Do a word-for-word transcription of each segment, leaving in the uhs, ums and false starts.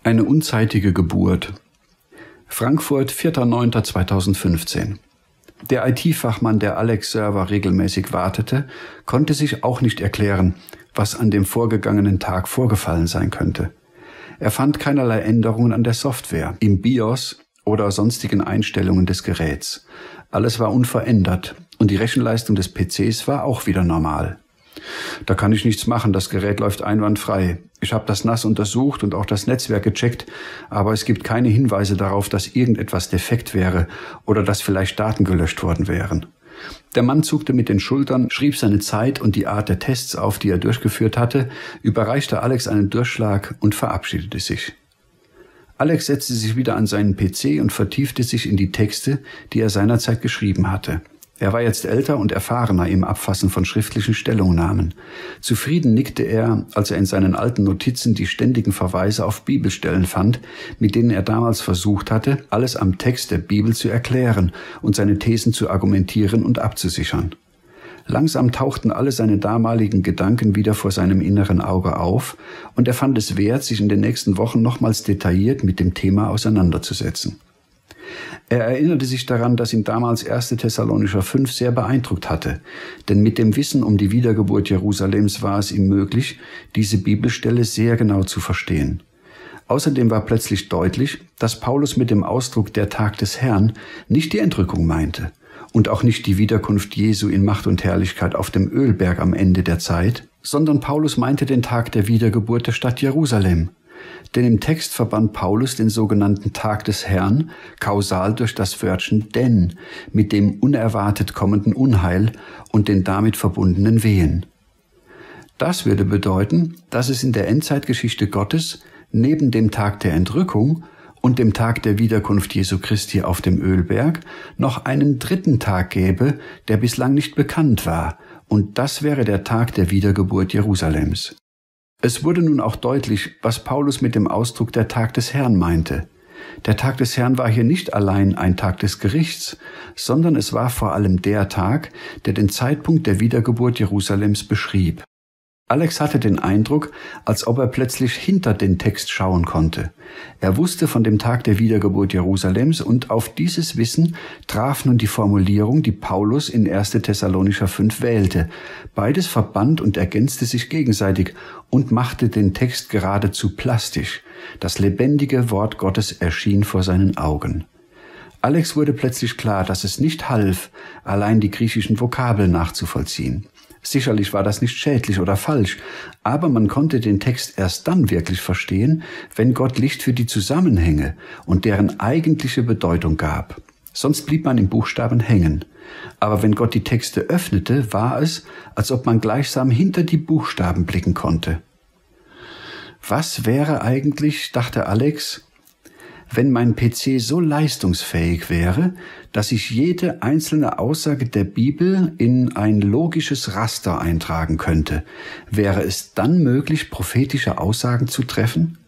Eine unzeitige Geburt. Frankfurt, vierter neunter zweitausendfünfzehn. Der I T-Fachmann, der Alex-Server regelmäßig wartete, konnte sich auch nicht erklären, was an dem vorgegangenen Tag vorgefallen sein könnte. Er fand keinerlei Änderungen an der Software, im BIOS oder sonstigen Einstellungen des Geräts. Alles war unverändert und die Rechenleistung des P Cs war auch wieder normal. Da kann ich nichts machen, das Gerät läuft einwandfrei. Ich habe das N A S untersucht und auch das Netzwerk gecheckt, aber es gibt keine Hinweise darauf, dass irgendetwas defekt wäre oder dass vielleicht Daten gelöscht worden wären. Der Mann zuckte mit den Schultern, schrieb seine Zeit und die Art der Tests auf, die er durchgeführt hatte, überreichte Alex einen Durchschlag und verabschiedete sich. Alex setzte sich wieder an seinen P C und vertiefte sich in die Texte, die er seinerzeit geschrieben hatte. Er war jetzt älter und erfahrener im Abfassen von schriftlichen Stellungnahmen. Zufrieden nickte er, als er in seinen alten Notizen die ständigen Verweise auf Bibelstellen fand, mit denen er damals versucht hatte, alles am Text der Bibel zu erklären und seine Thesen zu argumentieren und abzusichern. Langsam tauchten alle seine damaligen Gedanken wieder vor seinem inneren Auge auf, und er fand es wert, sich in den nächsten Wochen nochmals detailliert mit dem Thema auseinanderzusetzen. Er erinnerte sich daran, dass ihn damals erster Thessalonicher fünf sehr beeindruckt hatte, denn mit dem Wissen um die Wiedergeburt Jerusalems war es ihm möglich, diese Bibelstelle sehr genau zu verstehen. Außerdem war plötzlich deutlich, dass Paulus mit dem Ausdruck der Tag des Herrn nicht die Entrückung meinte und auch nicht die Wiederkunft Jesu in Macht und Herrlichkeit auf dem Ölberg am Ende der Zeit, sondern Paulus meinte den Tag der Wiedergeburt der Stadt Jerusalem. Denn im Text verband Paulus den sogenannten Tag des Herrn kausal durch das Wörtchen denn mit dem unerwartet kommenden Unheil und den damit verbundenen Wehen. Das würde bedeuten, dass es in der Endzeitgeschichte Gottes neben dem Tag der Entrückung und dem Tag der Wiederkunft Jesu Christi auf dem Ölberg noch einen dritten Tag gäbe, der bislang nicht bekannt war, und das wäre der Tag der Wiedergeburt Jerusalems. Es wurde nun auch deutlich, was Paulus mit dem Ausdruck der Tag des Herrn meinte. Der Tag des Herrn war hier nicht allein ein Tag des Gerichts, sondern es war vor allem der Tag, der den Zeitpunkt der Wiedergeburt Jerusalems beschrieb. Alex hatte den Eindruck, als ob er plötzlich hinter den Text schauen konnte. Er wusste von dem Tag der Wiedergeburt Jerusalems, und auf dieses Wissen traf nun die Formulierung, die Paulus in erster Thessalonicher fünf wählte. Beides verband und ergänzte sich gegenseitig und machte den Text geradezu plastisch. Das lebendige Wort Gottes erschien vor seinen Augen. Alex wurde plötzlich klar, dass es nicht half, allein die griechischen Vokabeln nachzuvollziehen. Sicherlich war das nicht schädlich oder falsch, aber man konnte den Text erst dann wirklich verstehen, wenn Gott Licht für die Zusammenhänge und deren eigentliche Bedeutung gab. Sonst blieb man im Buchstaben hängen. Aber wenn Gott die Texte öffnete, war es, als ob man gleichsam hinter die Buchstaben blicken konnte. Was wäre eigentlich, dachte Alex, wenn mein P C so leistungsfähig wäre, dass ich jede einzelne Aussage der Bibel in ein logisches Raster eintragen könnte? Wäre es dann möglich, prophetische Aussagen zu treffen?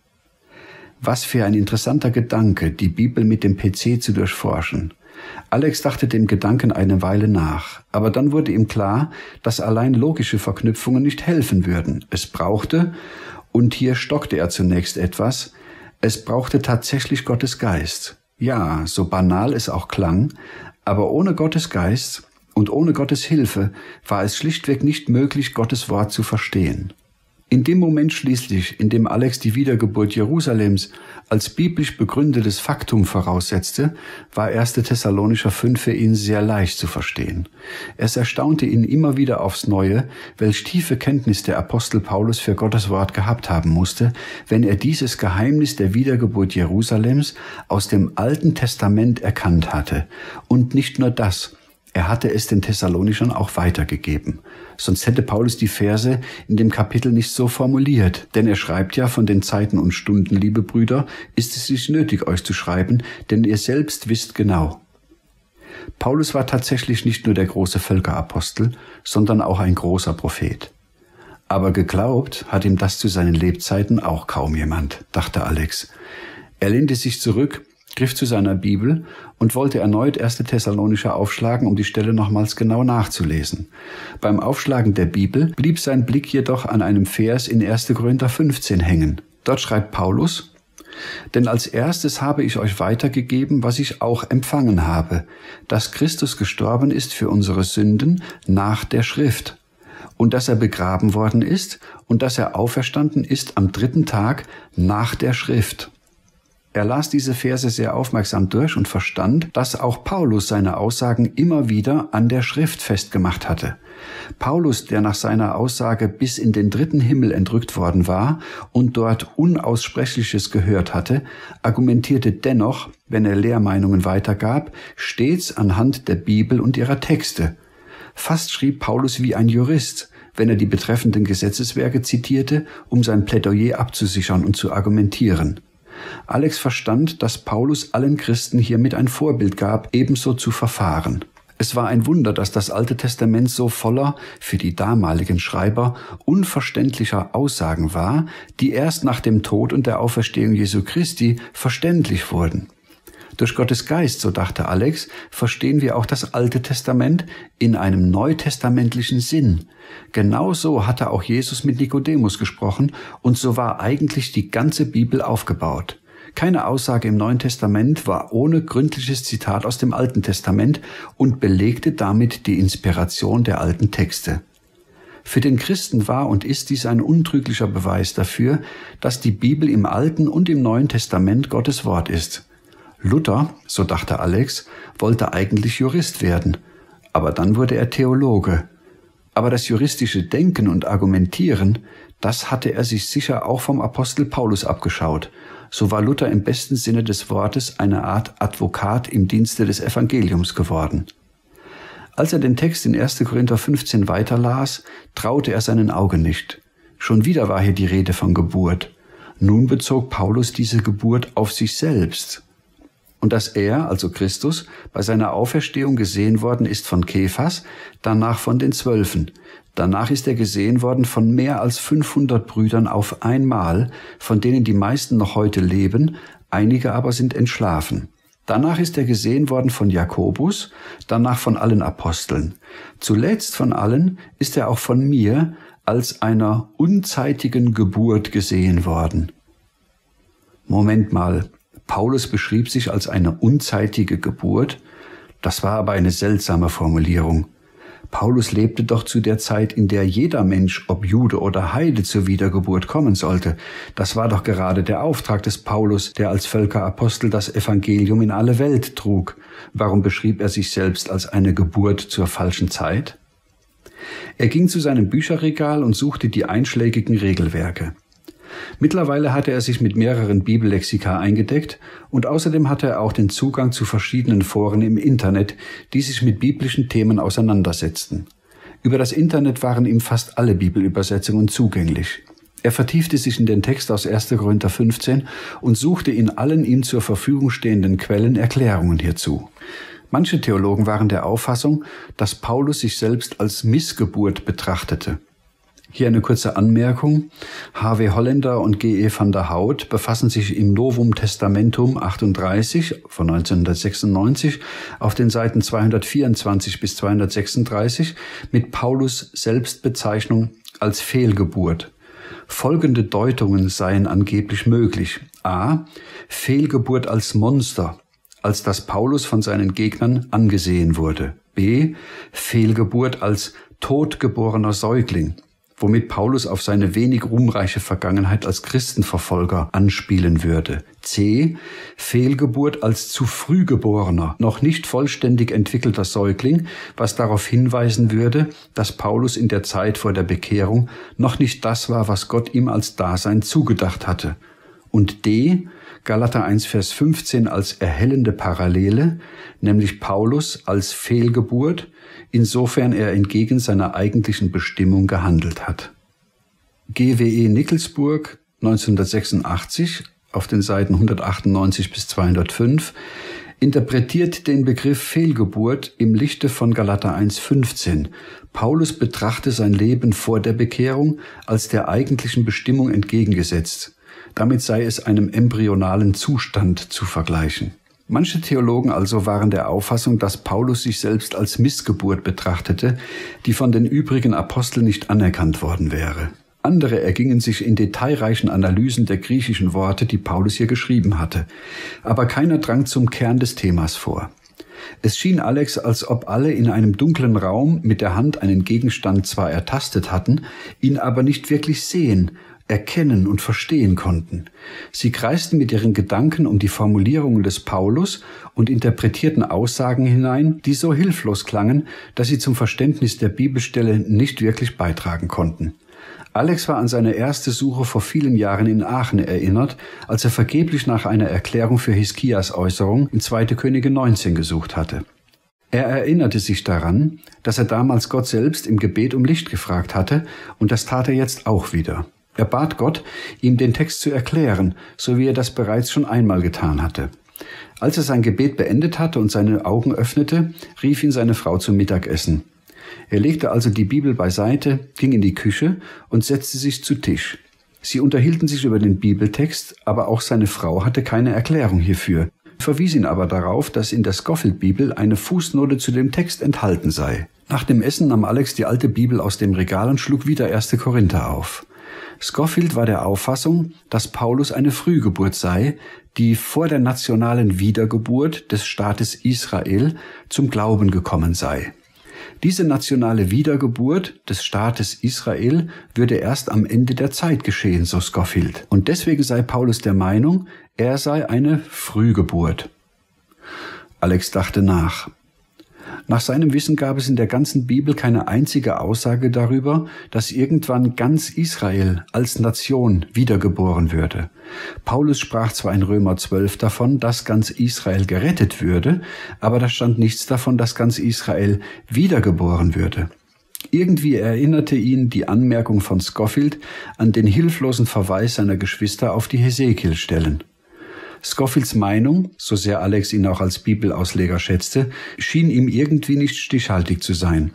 Was für ein interessanter Gedanke, die Bibel mit dem P C zu durchforschen. Alex dachte dem Gedanken eine Weile nach, aber dann wurde ihm klar, dass allein logische Verknüpfungen nicht helfen würden. Es brauchte, und hier stockte er zunächst etwas, es brauchte tatsächlich Gottes Geist. Ja, so banal es auch klang, aber ohne Gottes Geist und ohne Gottes Hilfe war es schlichtweg nicht möglich, Gottes Wort zu verstehen. In dem Moment schließlich, in dem Alex die Wiedergeburt Jerusalems als biblisch begründetes Faktum voraussetzte, war erster Thessalonicher fünf für ihn sehr leicht zu verstehen. Es erstaunte ihn immer wieder aufs Neue, welch tiefe Kenntnis der Apostel Paulus für Gottes Wort gehabt haben musste, wenn er dieses Geheimnis der Wiedergeburt Jerusalems aus dem Alten Testament erkannt hatte. Und nicht nur das, er hatte es den Thessalonichern auch weitergegeben. Sonst hätte Paulus die Verse in dem Kapitel nicht so formuliert. Denn er schreibt ja, von den Zeiten und Stunden, liebe Brüder, ist es nicht nötig, euch zu schreiben, denn ihr selbst wisst genau. Paulus war tatsächlich nicht nur der große Völkerapostel, sondern auch ein großer Prophet. Aber geglaubt hat ihm das zu seinen Lebzeiten auch kaum jemand, dachte Alex. Er lehnte sich zurück, griff zu seiner Bibel und wollte erneut erster Thessalonicher aufschlagen, um die Stelle nochmals genau nachzulesen. Beim Aufschlagen der Bibel blieb sein Blick jedoch an einem Vers in erster Korinther fünfzehn hängen. Dort schreibt Paulus: Denn als erstes habe ich euch weitergegeben, was ich auch empfangen habe, dass Christus gestorben ist für unsere Sünden nach der Schrift und dass er begraben worden ist und dass er auferstanden ist am dritten Tag nach der Schrift. Er las diese Verse sehr aufmerksam durch und verstand, dass auch Paulus seine Aussagen immer wieder an der Schrift festgemacht hatte. Paulus, der nach seiner Aussage bis in den dritten Himmel entrückt worden war und dort Unaussprechliches gehört hatte, argumentierte dennoch, wenn er Lehrmeinungen weitergab, stets anhand der Bibel und ihrer Texte. Fast schrieb Paulus wie ein Jurist, wenn er die betreffenden Gesetzeswerke zitierte, um sein Plädoyer abzusichern und zu argumentieren. Alex verstand, dass Paulus allen Christen hiermit ein Vorbild gab, ebenso zu verfahren. Es war ein Wunder, dass das Alte Testament so voller, für die damaligen Schreiber, unverständlicher Aussagen war, die erst nach dem Tod und der Auferstehung Jesu Christi verständlich wurden. Durch Gottes Geist, so dachte Alex, verstehen wir auch das Alte Testament in einem neutestamentlichen Sinn. Genauso hatte auch Jesus mit Nikodemus gesprochen und so war eigentlich die ganze Bibel aufgebaut. Keine Aussage im Neuen Testament war ohne gründliches Zitat aus dem Alten Testament und belegte damit die Inspiration der alten Texte. Für den Christen war und ist dies ein untrüglicher Beweis dafür, dass die Bibel im Alten und im Neuen Testament Gottes Wort ist. Luther, so dachte Alex, wollte eigentlich Jurist werden, aber dann wurde er Theologe. Aber das juristische Denken und Argumentieren, das hatte er sich sicher auch vom Apostel Paulus abgeschaut. So war Luther im besten Sinne des Wortes eine Art Advokat im Dienste des Evangeliums geworden. Als er den Text in erster Korinther fünfzehn weiterlas, traute er seinen Augen nicht. Schon wieder war hier die Rede von Geburt. Nun bezog Paulus diese Geburt auf sich selbst. Und dass er, also Christus, bei seiner Auferstehung gesehen worden ist von Kephas, danach von den Zwölfen. Danach ist er gesehen worden von mehr als fünfhundert Brüdern auf einmal, von denen die meisten noch heute leben, einige aber sind entschlafen. Danach ist er gesehen worden von Jakobus, danach von allen Aposteln. Zuletzt von allen ist er auch von mir als einer unzeitigen Geburt gesehen worden. Moment mal. Paulus beschrieb sich als eine unzeitige Geburt. Das war aber eine seltsame Formulierung. Paulus lebte doch zu der Zeit, in der jeder Mensch, ob Jude oder Heide, zur Wiedergeburt kommen sollte. Das war doch gerade der Auftrag des Paulus, der als Völkerapostel das Evangelium in alle Welt trug. Warum beschrieb er sich selbst als eine Geburt zur falschen Zeit? Er ging zu seinem Bücherregal und suchte die einschlägigen Regelwerke. Mittlerweile hatte er sich mit mehreren Bibellexika eingedeckt und außerdem hatte er auch den Zugang zu verschiedenen Foren im Internet, die sich mit biblischen Themen auseinandersetzten. Über das Internet waren ihm fast alle Bibelübersetzungen zugänglich. Er vertiefte sich in den Text aus erster Korinther fünfzehn und suchte in allen ihm zur Verfügung stehenden Quellen Erklärungen hierzu. Manche Theologen waren der Auffassung, dass Paulus sich selbst als Missgeburt betrachtete. Hier eine kurze Anmerkung. H W Holländer und G E van der Hout befassen sich im Novum Testamentum achtunddreißig von neunzehnhundertsechsundneunzig auf den Seiten zweihundertvierundzwanzig bis zweihundertsechsunddreißig mit Paulus Selbstbezeichnung als Fehlgeburt. Folgende Deutungen seien angeblich möglich. A. Fehlgeburt als Monster, als dass Paulus von seinen Gegnern angesehen wurde. B. Fehlgeburt als totgeborener Säugling, womit Paulus auf seine wenig ruhmreiche Vergangenheit als Christenverfolger anspielen würde. C. Fehlgeburt als zu früh geborener, noch nicht vollständig entwickelter Säugling, was darauf hinweisen würde, dass Paulus in der Zeit vor der Bekehrung noch nicht das war, was Gott ihm als Dasein zugedacht hatte. Und D. Galater eins, Vers fünfzehn als erhellende Parallele, nämlich Paulus als Fehlgeburt, insofern er entgegen seiner eigentlichen Bestimmung gehandelt hat. G W E Nickelsburg, neunzehnhundertsechsundachtzig, auf den Seiten hundertachtundneunzig bis zweihundertfünf, interpretiert den Begriff Fehlgeburt im Lichte von Galater eins, fünfzehn. Paulus betrachte sein Leben vor der Bekehrung als der eigentlichen Bestimmung entgegengesetzt. Damit sei es einem embryonalen Zustand zu vergleichen. Manche Theologen also waren der Auffassung, dass Paulus sich selbst als Missgeburt betrachtete, die von den übrigen Aposteln nicht anerkannt worden wäre. Andere ergingen sich in detailreichen Analysen der griechischen Worte, die Paulus hier geschrieben hatte. Aber keiner drang zum Kern des Themas vor. Es schien Alex, als ob alle in einem dunklen Raum mit der Hand einen Gegenstand zwar ertastet hatten, ihn aber nicht wirklich sehen, erkennen und verstehen konnten. Sie kreisten mit ihren Gedanken um die Formulierungen des Paulus und interpretierten Aussagen hinein, die so hilflos klangen, dass sie zum Verständnis der Bibelstelle nicht wirklich beitragen konnten. Alex war an seine erste Suche vor vielen Jahren in Aachen erinnert, als er vergeblich nach einer Erklärung für Hiskias Äußerung in zweite Könige neunzehn gesucht hatte. Er erinnerte sich daran, dass er damals Gott selbst im Gebet um Licht gefragt hatte, und das tat er jetzt auch wieder. Er bat Gott, ihm den Text zu erklären, so wie er das bereits schon einmal getan hatte. Als er sein Gebet beendet hatte und seine Augen öffnete, rief ihn seine Frau zum Mittagessen. Er legte also die Bibel beiseite, ging in die Küche und setzte sich zu Tisch. Sie unterhielten sich über den Bibeltext, aber auch seine Frau hatte keine Erklärung hierfür, verwies ihn aber darauf, dass in der Scofield-Bibel eine Fußnote zu dem Text enthalten sei. Nach dem Essen nahm Alex die alte Bibel aus dem Regal und schlug wieder erste Korinther auf. Scofield war der Auffassung, dass Paulus eine Frühgeburt sei, die vor der nationalen Wiedergeburt des Staates Israel zum Glauben gekommen sei. Diese nationale Wiedergeburt des Staates Israel würde erst am Ende der Zeit geschehen, so Scofield. Und deswegen sei Paulus der Meinung, er sei eine Frühgeburt. Alex dachte nach. Nach seinem Wissen gab es in der ganzen Bibel keine einzige Aussage darüber, dass irgendwann ganz Israel als Nation wiedergeboren würde. Paulus sprach zwar in Römer zwölf davon, dass ganz Israel gerettet würde, aber da stand nichts davon, dass ganz Israel wiedergeboren würde. Irgendwie erinnerte ihn die Anmerkung von Scofield an den hilflosen Verweis seiner Geschwister auf die Hesekiel-Stellen. Scofields Meinung, so sehr Alex ihn auch als Bibelausleger schätzte, schien ihm irgendwie nicht stichhaltig zu sein.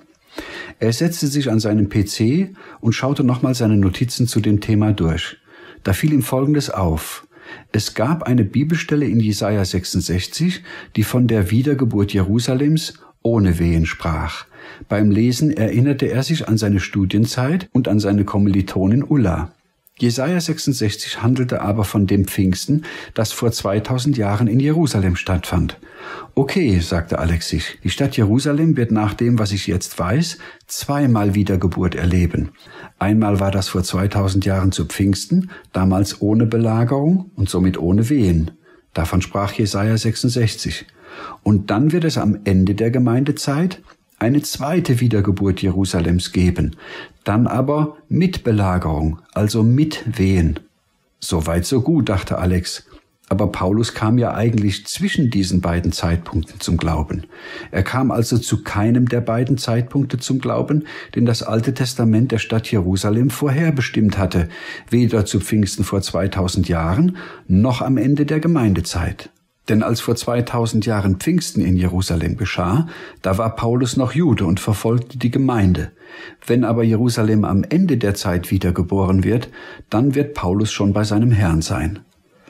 Er setzte sich an seinen P C und schaute nochmal seine Notizen zu dem Thema durch. Da fiel ihm Folgendes auf. Es gab eine Bibelstelle in Jesaja sechsundsechzig, die von der Wiedergeburt Jerusalems ohne Wehen sprach. Beim Lesen erinnerte er sich an seine Studienzeit und an seine Kommilitonin Ulla. Jesaja sechsundsechzig handelte aber von dem Pfingsten, das vor zweitausend Jahren in Jerusalem stattfand. Okay, sagte Alex sich, die Stadt Jerusalem wird nach dem, was ich jetzt weiß, zweimal Wiedergeburt erleben. Einmal war das vor zweitausend Jahren zu Pfingsten, damals ohne Belagerung und somit ohne Wehen. Davon sprach Jesaja sechsundsechzig. Und dann wird es am Ende der Gemeindezeit eine zweite Wiedergeburt Jerusalems geben, dann aber mit Belagerung, also mit Wehen. Soweit so gut, dachte Alex. Aber Paulus kam ja eigentlich zwischen diesen beiden Zeitpunkten zum Glauben. Er kam also zu keinem der beiden Zeitpunkte zum Glauben, den das Alte Testament der Stadt Jerusalem vorherbestimmt hatte, weder zu Pfingsten vor zweitausend Jahren, noch am Ende der Gemeindezeit. Denn als vor zweitausend Jahren Pfingsten in Jerusalem geschah, da war Paulus noch Jude und verfolgte die Gemeinde. Wenn aber Jerusalem am Ende der Zeit wiedergeboren wird, dann wird Paulus schon bei seinem Herrn sein.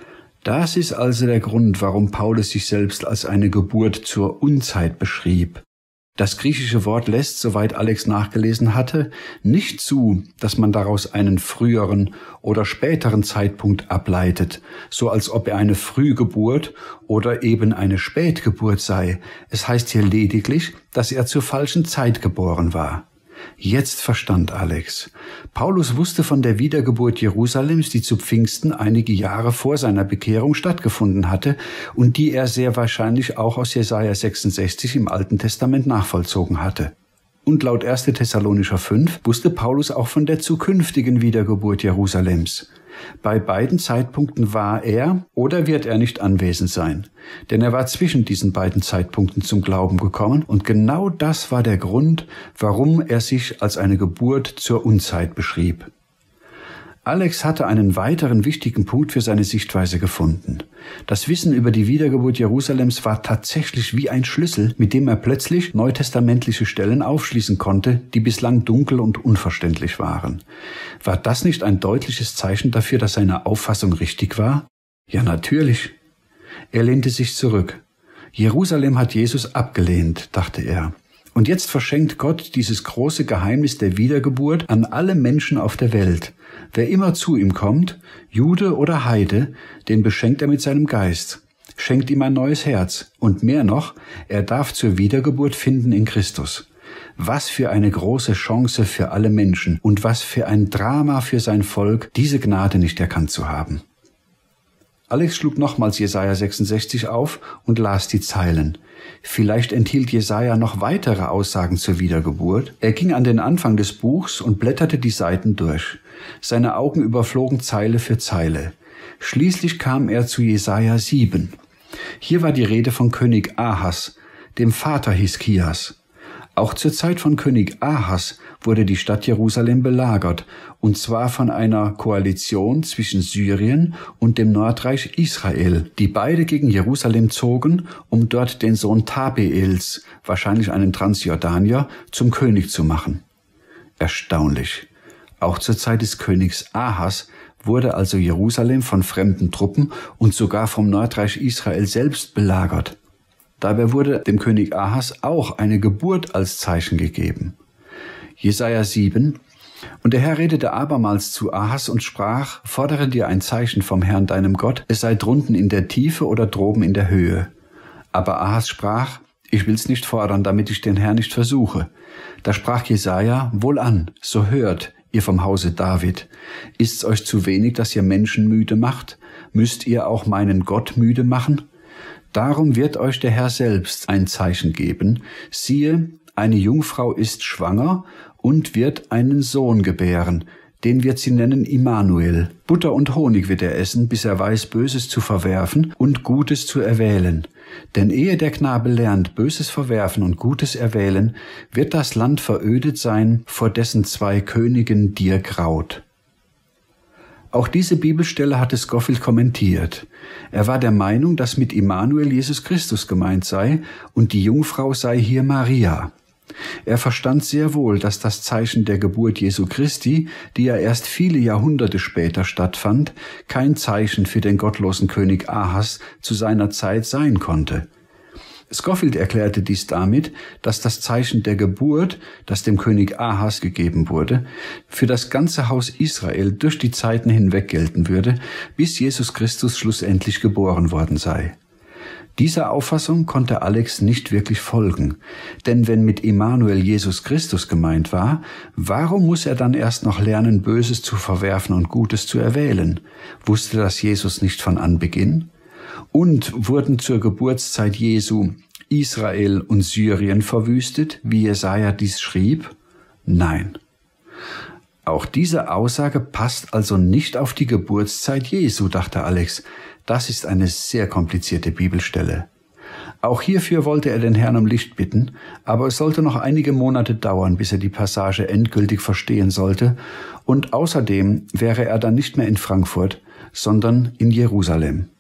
Das ist also der Grund, warum Paulus sich selbst als eine Geburt zur Unzeit beschrieb. Das griechische Wort lässt, soweit Alex nachgelesen hatte, nicht zu, dass man daraus einen früheren oder späteren Zeitpunkt ableitet, so als ob er eine Frühgeburt oder eben eine Spätgeburt sei. Es heißt hier lediglich, dass er zur falschen Zeit geboren war. Jetzt verstand Alex. Paulus wusste von der Wiedergeburt Jerusalems, die zu Pfingsten einige Jahre vor seiner Bekehrung stattgefunden hatte und die er sehr wahrscheinlich auch aus Jesaja sechsundsechzig im Alten Testament nachvollzogen hatte. Und laut erster Thessalonicher fünf wusste Paulus auch von der zukünftigen Wiedergeburt Jerusalems. Bei beiden Zeitpunkten war er oder wird er nicht anwesend sein, denn er war zwischen diesen beiden Zeitpunkten zum Glauben gekommen und genau das war der Grund, warum er sich als eine Geburt zur Unzeit beschrieb. Alex hatte einen weiteren wichtigen Punkt für seine Sichtweise gefunden. Das Wissen über die Wiedergeburt Jerusalems war tatsächlich wie ein Schlüssel, mit dem er plötzlich neutestamentliche Stellen aufschließen konnte, die bislang dunkel und unverständlich waren. War das nicht ein deutliches Zeichen dafür, dass seine Auffassung richtig war? Ja, natürlich. Er lehnte sich zurück. Jerusalem hat Jesus abgelehnt, dachte er. Und jetzt verschenkt Gott dieses große Geheimnis der Wiedergeburt an alle Menschen auf der Welt. Wer immer zu ihm kommt, Jude oder Heide, den beschenkt er mit seinem Geist, schenkt ihm ein neues Herz. Und mehr noch, er darf zur Wiedergeburt finden in Christus. Was für eine große Chance für alle Menschen und was für ein Drama für sein Volk, diese Gnade nicht erkannt zu haben. Alex schlug nochmals Jesaja sechsundsechzig auf und las die Zeilen. Vielleicht enthielt Jesaja noch weitere Aussagen zur Wiedergeburt. Er ging an den Anfang des Buchs und blätterte die Seiten durch. Seine Augen überflogen Zeile für Zeile. Schließlich kam er zu Jesaja sieben. Hier war die Rede von König Ahas, dem Vater Hiskias. Auch zur Zeit von König Ahas wurde die Stadt Jerusalem belagert, und zwar von einer Koalition zwischen Syrien und dem Nordreich Israel, die beide gegen Jerusalem zogen, um dort den Sohn Tabeels, wahrscheinlich einen Transjordanier, zum König zu machen. Erstaunlich. Auch zur Zeit des Königs Ahas wurde also Jerusalem von fremden Truppen und sogar vom Nordreich Israel selbst belagert. Dabei wurde dem König Ahas auch eine Geburt als Zeichen gegeben. Jesaja sieben. Und der Herr redete abermals zu Ahas und sprach, fordere dir ein Zeichen vom Herrn deinem Gott, es sei drunten in der Tiefe oder droben in der Höhe. Aber Ahas sprach, ich will's nicht fordern, damit ich den Herrn nicht versuche. Da sprach Jesaja, wohlan, so hört, ihr vom Hause David. Ist's euch zu wenig, dass ihr Menschen müde macht? Müsst ihr auch meinen Gott müde machen? Darum wird euch der Herr selbst ein Zeichen geben. Siehe, eine Jungfrau ist schwanger und wird einen Sohn gebären. Den wird sie nennen Immanuel. Butter und Honig wird er essen, bis er weiß, Böses zu verwerfen und Gutes zu erwählen. Denn ehe der Knabe lernt, Böses verwerfen und Gutes erwählen, wird das Land verödet sein, vor dessen zwei Königen dir graut. Auch diese Bibelstelle hatte Scofield kommentiert. Er war der Meinung, dass mit Immanuel Jesus Christus gemeint sei und die Jungfrau sei hier Maria. Er verstand sehr wohl, dass das Zeichen der Geburt Jesu Christi, die ja erst viele Jahrhunderte später stattfand, kein Zeichen für den gottlosen König Ahas zu seiner Zeit sein konnte. Scofield erklärte dies damit, dass das Zeichen der Geburt, das dem König Ahas gegeben wurde, für das ganze Haus Israel durch die Zeiten hinweg gelten würde, bis Jesus Christus schlussendlich geboren worden sei. Dieser Auffassung konnte Alex nicht wirklich folgen, denn wenn mit Immanuel Jesus Christus gemeint war, warum muss er dann erst noch lernen, Böses zu verwerfen und Gutes zu erwählen? Wusste das Jesus nicht von Anbeginn? Und wurden zur Geburtszeit Jesu Israel und Syrien verwüstet, wie Jesaja dies schrieb? Nein. Auch diese Aussage passt also nicht auf die Geburtszeit Jesu, dachte Alex. Das ist eine sehr komplizierte Bibelstelle. Auch hierfür wollte er den Herrn um Licht bitten, aber es sollte noch einige Monate dauern, bis er die Passage endgültig verstehen sollte, und außerdem wäre er dann nicht mehr in Frankfurt, sondern in Jerusalem.